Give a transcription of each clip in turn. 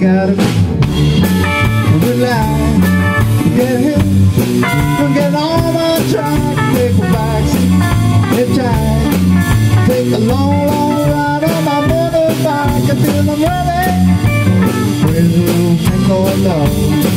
gotta relax, get him, get on my track, take a backseat, hitchhike, take a long, long ride on my motorbike until I'm ready. Crazy little thing called love.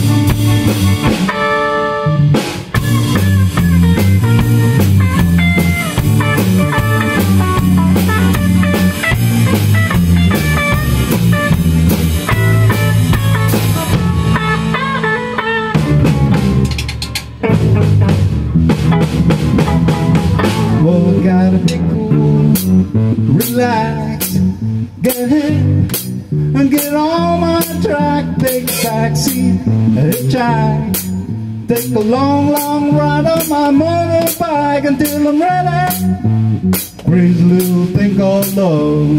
Well, I gotta be cool, relax, get in and get on my track, take a backseat, hitchhike, take a long, long ride on my motorbike until I'm ready. Crazy little thing called love.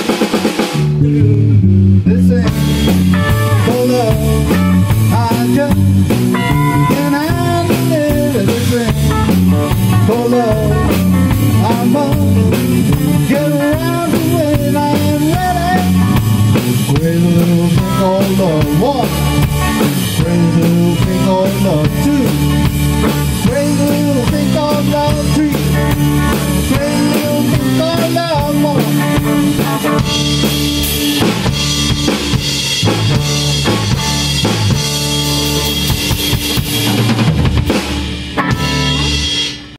This ain't for love, I just can't handle it. This ain't for love, I must get around to it. I am ready. Crazy little thing called love. One. Crazy little thing called love. Two. Crazy little thing called love. Three. Crazy little thing called love. Four.